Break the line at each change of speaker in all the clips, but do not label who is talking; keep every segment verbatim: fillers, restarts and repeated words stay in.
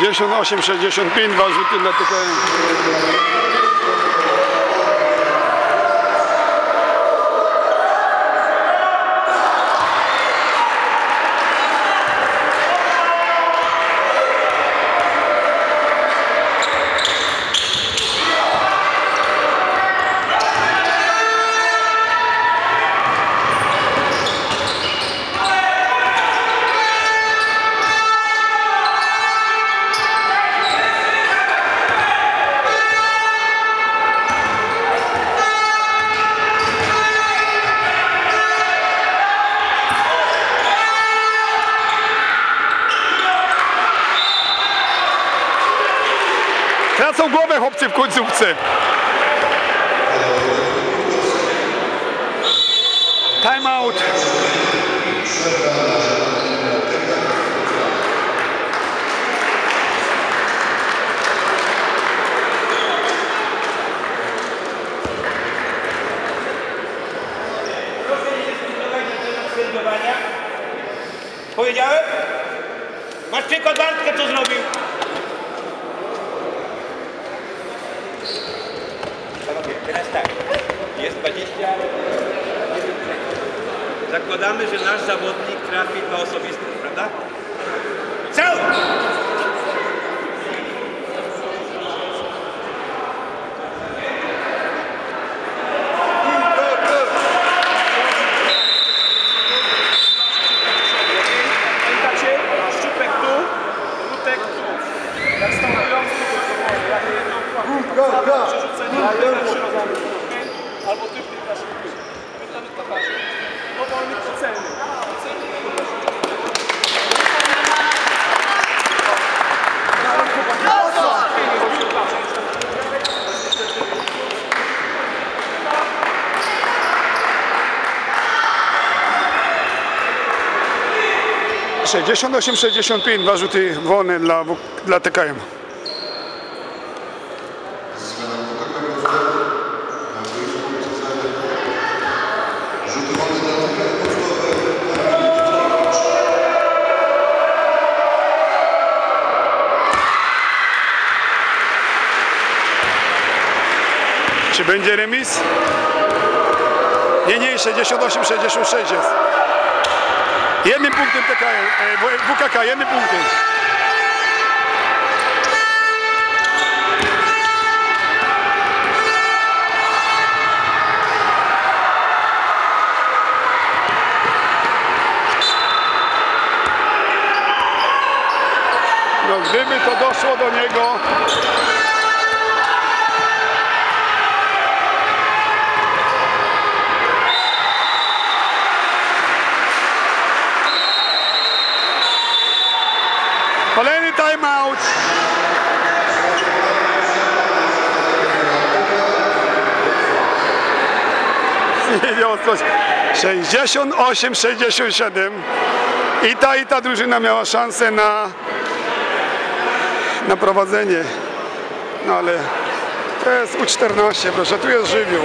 sześćdziesiąt osiem sześćdziesiąt pięć, dwa rzuty dla T K M. Tracą głowę chłopcy w końcówce. Time out.
Powiedziałem? Masz przykład Bartka, co zrobił? Panowie, teraz tak. Jest dwadzieścia. Zakładamy, że nasz zawodnik trafi dwa osobiste, prawda? Cały!
Albo ty wpytasz mi. Pytamy pokażę. Powolnych oceny.
sześćdziesiąt osiem sześćdziesiąt pięć, dwa rzuty wolne dla, dla T K M. Czy będzie remis? Nie, nie, sześćdziesiąt osiem sześćdziesiąt sześć jest. Jednym punktem T K M, W K K, jednym punktem. No gdyby to doszło do niego, kolejny timeout. sześćdziesiąt osiem sześćdziesiąt siedem. I ta i ta drużyna miała szansę na, na prowadzenie. No ale to jest U czternaście, proszę, tu jest żywioł.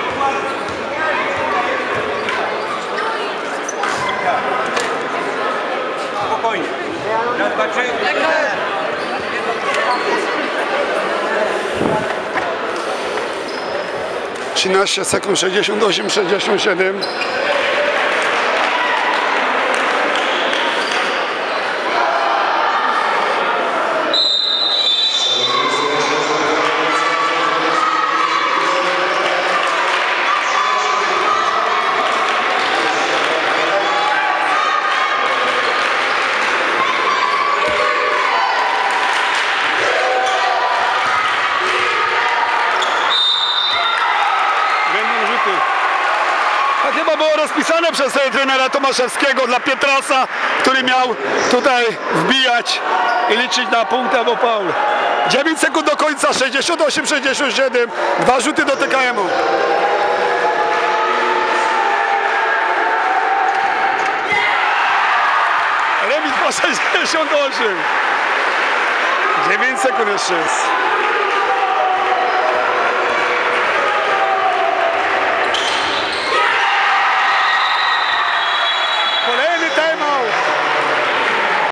Spokojnie. Na zobaczenie.
trzynaście sekund, sześćdziesiąt osiem sześćdziesiąt siedem. To chyba było rozpisane przez trenera Tomaszewskiego dla Pietrasa, który miał tutaj wbijać i liczyć na punkt albo faul. dziewięć sekund do końca, sześćdziesiąt osiem sześćdziesiąt siedem, dwa rzuty do T K M-u. Remis po sześćdziesiąt osiem. dziewięć sekund jeszcze jest.